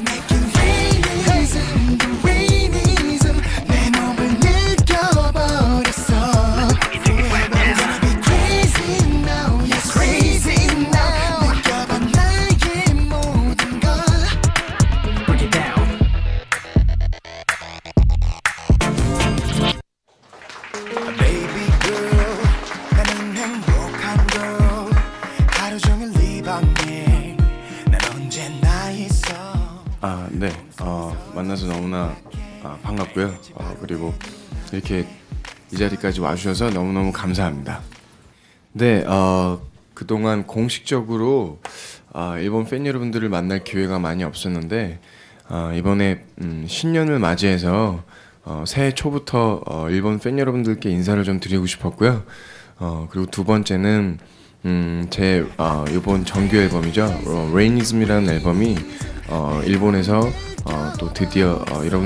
네, 만나서 너무나 반갑고요. 그리고 이렇게 이 자리까지 와주셔서 너무너무 감사합니다. 네, 그동안 공식적으로 일본 팬 여러분들을 만날 기회가 많이 없었는데 이번에 신년을 맞이해서 새해 초부터 일본 팬 여러분들께 인사를 좀 드리고 싶었고요. 그리고 두 번째는 제 이번 정규 앨범이죠. 레이니즘이라는 앨범이 일본에서 또 드디어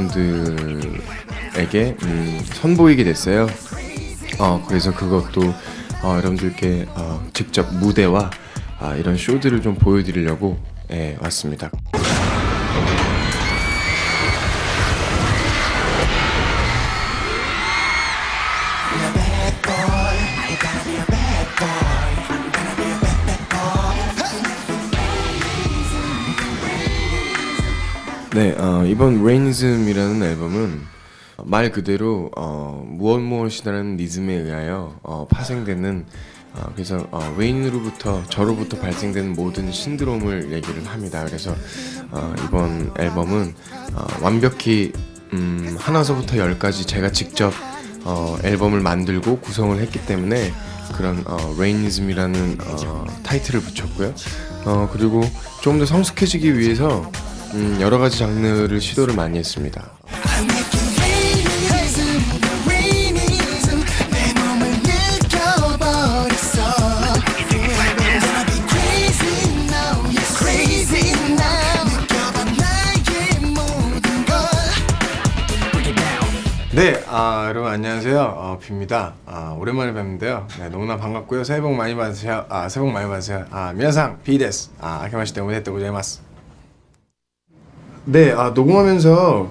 여러분들에게 선보이게 됐어요. 그래서 그것도 여러분들께 직접 무대와 이런 쇼들을 좀 보여드리려고 왔습니다. 네, 이번 레이니즘이라는 앨범은 말 그대로 무엇이라는 리즘에 의하여 파생되는 그래서 레인으로부터 저로부터 발생되는 모든 신드롬을 얘기를 합니다. 그래서 이번 앨범은 완벽히 하나서부터 열까지 제가 직접 앨범을 만들고 구성을 했기 때문에 그런 레이니즘이라는 타이틀을 붙였고요. 그리고 조금 더 성숙해지기 위해서 여러 가지 장르를 시도를 많이 했습니다. 네, 여러분 안녕하세요. 뷔입니다. 오랜만에 뵙는데요. 네, 너무나 반갑고요. 새해 복 많이 받으세요. 새해 복 많이 받으세요. 미나상 비 데스. 아케마시테 오메데토 고자이마스. 네, 녹음하면서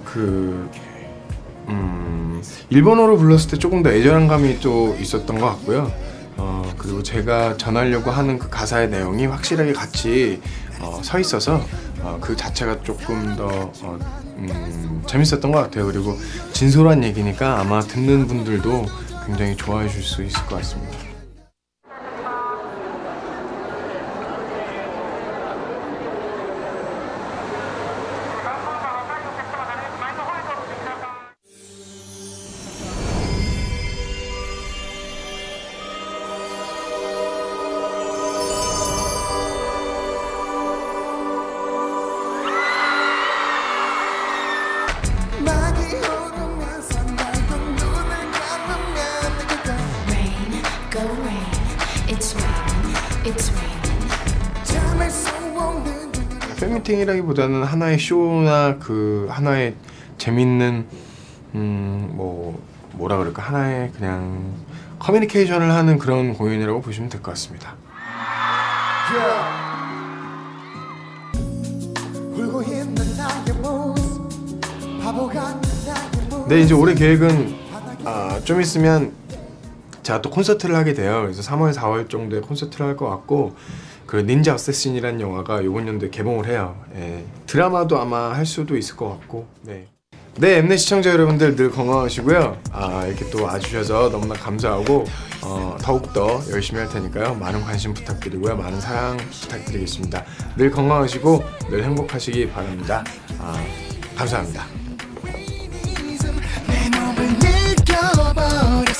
일본어로 불렀을 때 조금 더 애절한 감이 또 있었던 것 같고요. 그리고 제가 전하려고 하는 그 가사의 내용이 확실하게 같이 서 있어서 그 자체가 조금 더 재밌었던 것 같아요. 그리고 진솔한 얘기니까 아마 듣는 분들도 굉장히 좋아해 줄 수 있을 것 같습니다. 팬미팅이라기보다는 하나의 쇼나 그 하나의 재밌는 뭐라 그럴까, 하나의 그냥 커뮤니케이션을 하는 그런 공연이라고 보시면 될 것 같습니다. 네, 이제 올해 계획은 좀 있으면 제가 또 콘서트를 하게 돼요. 그래서 3월, 4월 정도에 콘서트를 할 것 같고, 그 닌자 어쌔신이라는 영화가 이번 연도에 개봉을 해요. 드라마도 아마 할 수도 있을 것 같고. 네, 엠넷 시청자 여러분들 늘 건강하시고요. 이렇게 또 와주셔서 너무나 감사하고 더욱더 열심히 할 테니까요. 많은 관심 부탁드리고요. 많은 사랑 부탁드리겠습니다. 늘 건강하시고 늘 행복하시기 바랍니다. 감사합니다.